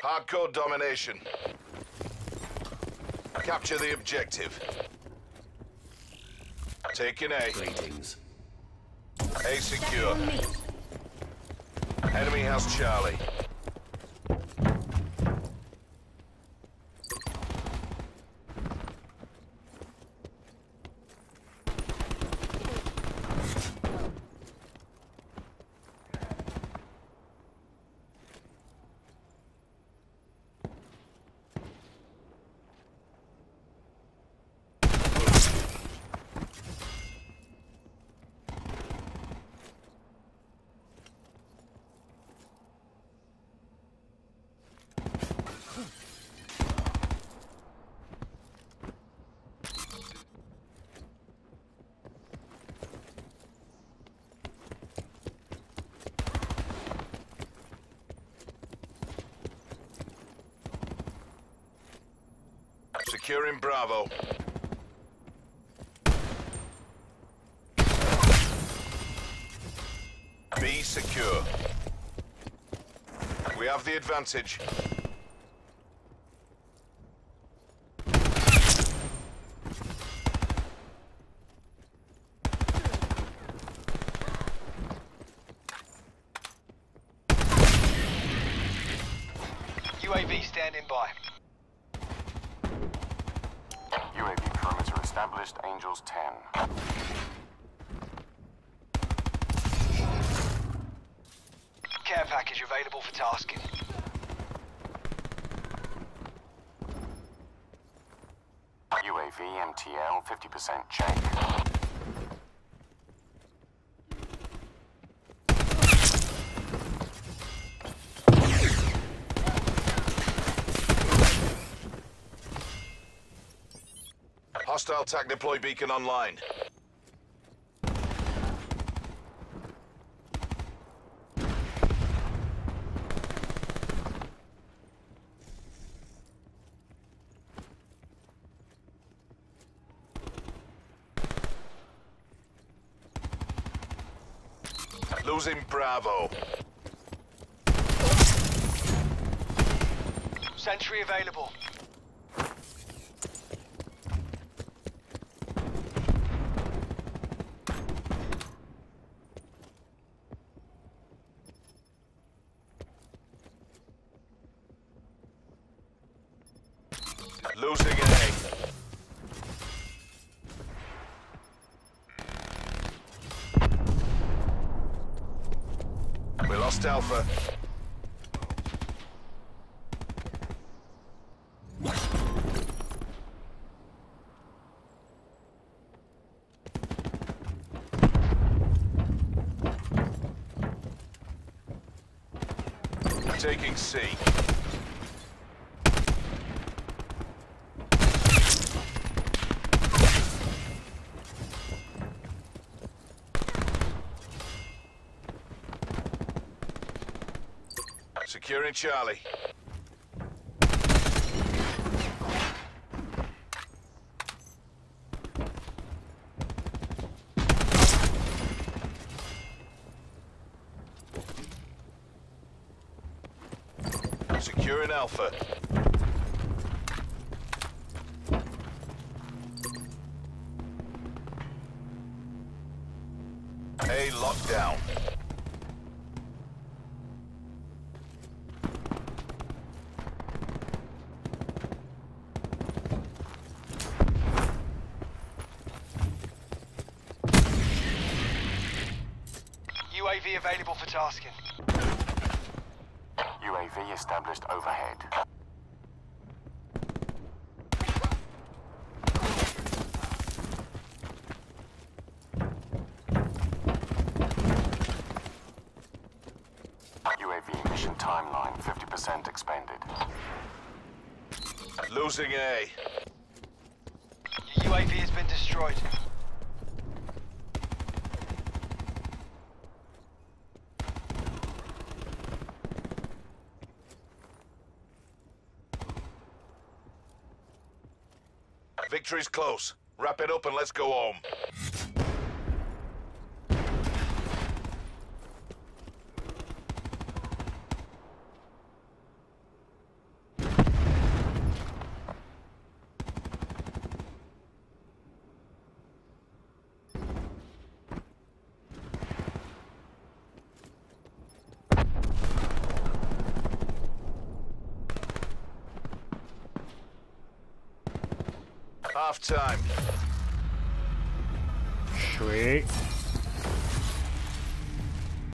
Hardcore domination. Capture the objective. Taking A. Greetings. A secure. Enemy has Charlie. Securing Bravo. B secure. We have the advantage. UAV standing by. UAV perimeter established, Angels 10. Care package available for tasking. UAV MTL 50% check. Hostile TAC deploy beacon online. Losing Bravo. Sentry available. Losing A. We lost Alpha. Taking C. Securing Charlie. Securing Alpha. A locked down. UAV available for tasking. UAV established overhead. UAV mission timeline 50% expended. Losing A. Your UAV has been destroyed. Victory's close. Wrap it up and let's go home. Half time. Sweet.